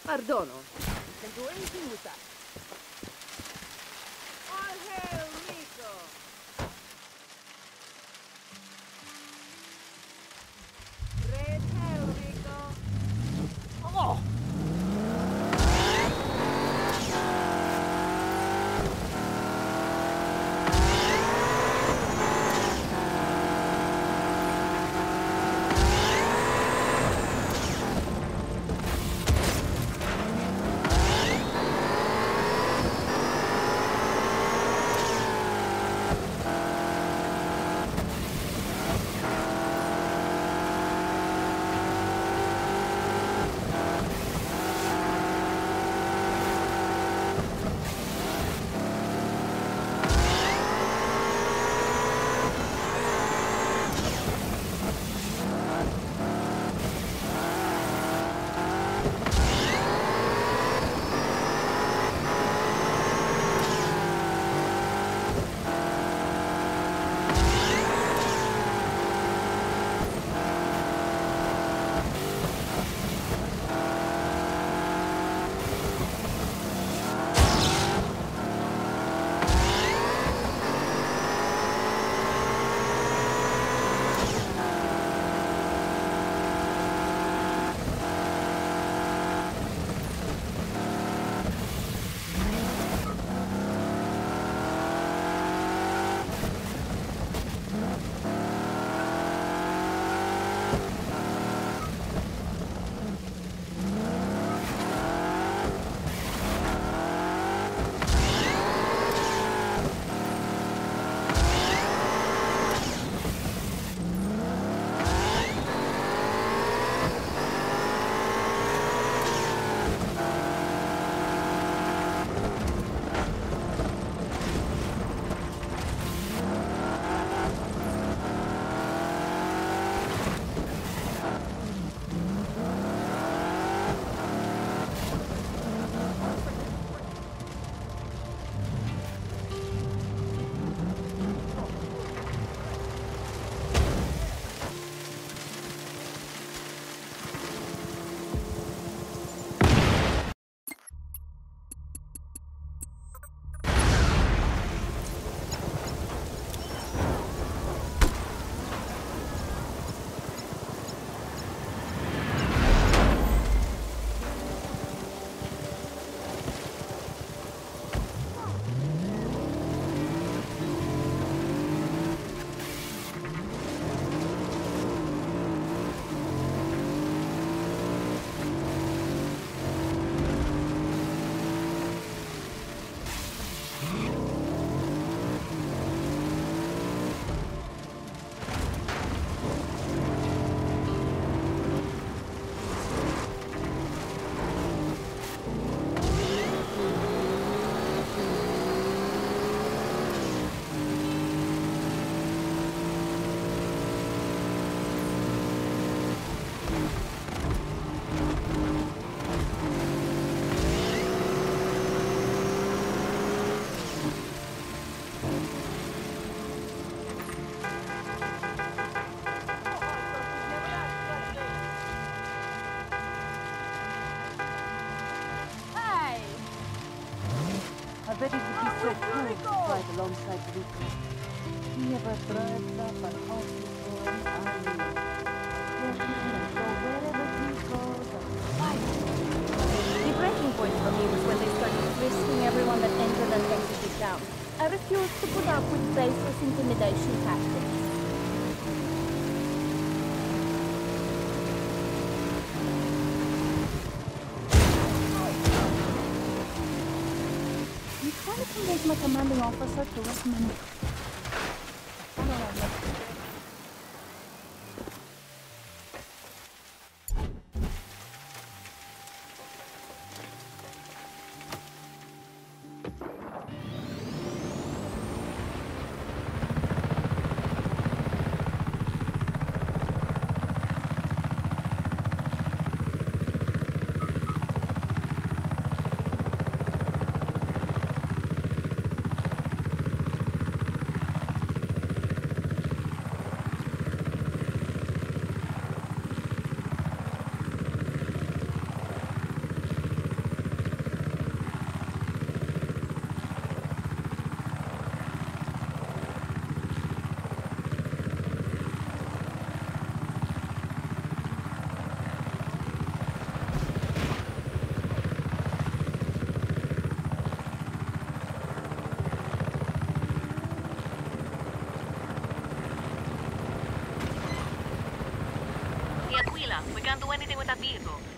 Perdono. Can do anything with that. All hail Rico! Red hail Rico! Oh! I bet it would be so cool to fight alongside Rico. He never drives up and half his own army. Then he can go wherever he goes and fight. The breaking point for me was when they started frisking everyone that entered and exited town. I refused to put up with baseless intimidation tactics. I'm trying to convince my commanding officer to recommend it. I don't know. We can't do anything with that vehicle.